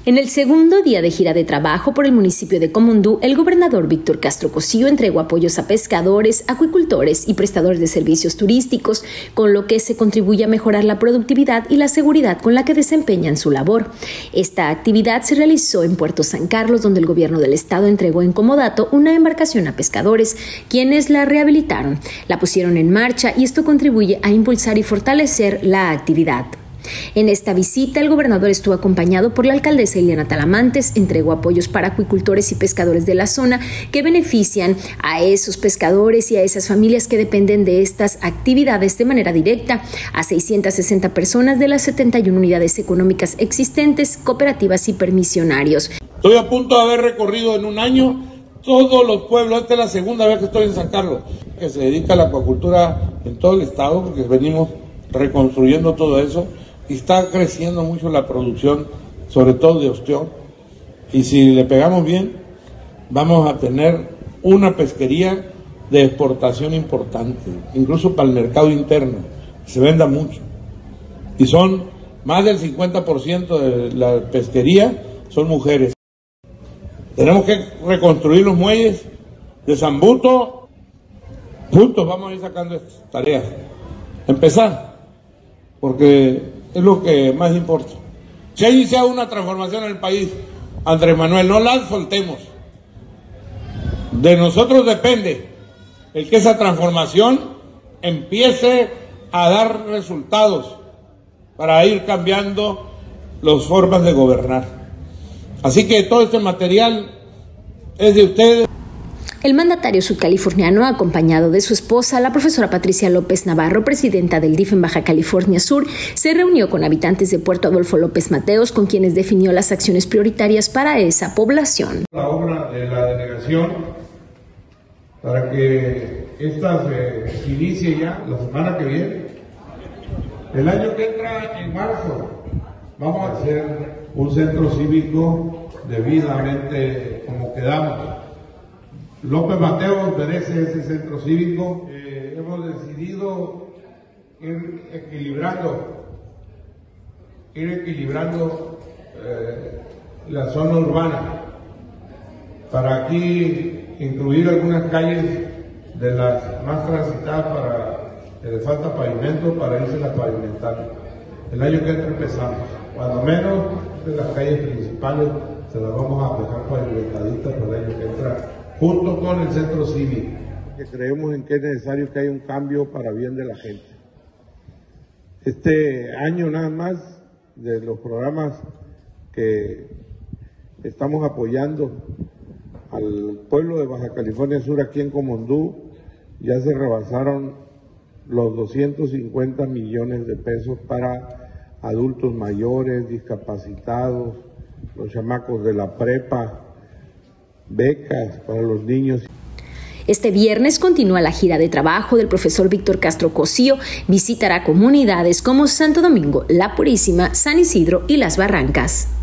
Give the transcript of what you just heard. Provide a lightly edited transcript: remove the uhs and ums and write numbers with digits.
En el segundo día de gira de trabajo por el municipio de Comondú, el gobernador Víctor Castro Cosío entregó apoyos a pescadores, acuicultores y prestadores de servicios turísticos, con lo que se contribuye a mejorar la productividad y la seguridad con la que desempeñan su labor. Esta actividad se realizó en Puerto San Carlos, donde el gobierno del estado entregó en comodato una embarcación a pescadores, quienes la rehabilitaron, la pusieron en marcha y esto contribuye a impulsar y fortalecer la actividad. En esta visita, el gobernador estuvo acompañado por la alcaldesa Ileana Talamantes, entregó apoyos para acuicultores y pescadores de la zona que benefician a esos pescadores y a esas familias que dependen de estas actividades de manera directa, a 660 personas de las 71 unidades económicas existentes, cooperativas y permisionarios. Estoy a punto de haber recorrido en un año todos los pueblos. Esta es la segunda vez que estoy en San Carlos, que se dedica a la acuacultura en todo el estado, porque venimos reconstruyendo todo eso. Y está creciendo mucho la producción, sobre todo de ostión. Y si le pegamos bien, vamos a tener una pesquería de exportación importante, incluso para el mercado interno, que se venda mucho. Y son más del 50% de la pesquería son mujeres. Tenemos que reconstruir los muelles de Zambuto. Juntos vamos a ir sacando estas tareas. Empezar, porque es lo que más importa. Se ha iniciado una transformación en el país, Andrés Manuel, no la soltemos. De nosotros depende el que esa transformación empiece a dar resultados para ir cambiando las formas de gobernar. Así que todo este material es de ustedes. El mandatario subcaliforniano, acompañado de su esposa, la profesora Patricia López Navarro, presidenta del DIF en Baja California Sur, se reunió con habitantes de Puerto Adolfo López Mateos, con quienes definió las acciones prioritarias para esa población. La obra de la delegación, para que esta se inicie ya la semana que viene. El año que entra, en marzo, vamos a hacer un centro cívico debidamente como quedamos. López Mateos merece ese centro cívico. Hemos decidido ir equilibrando la zona urbana para aquí incluir algunas calles de las más transitadas para que le falta pavimento para irse a pavimentar. El año que entra empezamos, cuando menos de las calles principales se las vamos a dejar pavimentaditas para el año que entra, junto con el centro cívico, que creemos en que es necesario que haya un cambio para bien de la gente. Este año nada más, de los programas que estamos apoyando al pueblo de Baja California Sur aquí en Comondú, ya se rebasaron los 250 millones de pesos para adultos mayores, discapacitados, los chamacos de la prepa, becas para los niños. Este viernes continúa la gira de trabajo del profesor Víctor Castro Cosío. Visitará comunidades como Santo Domingo, La Purísima, San Isidro y Las Barrancas.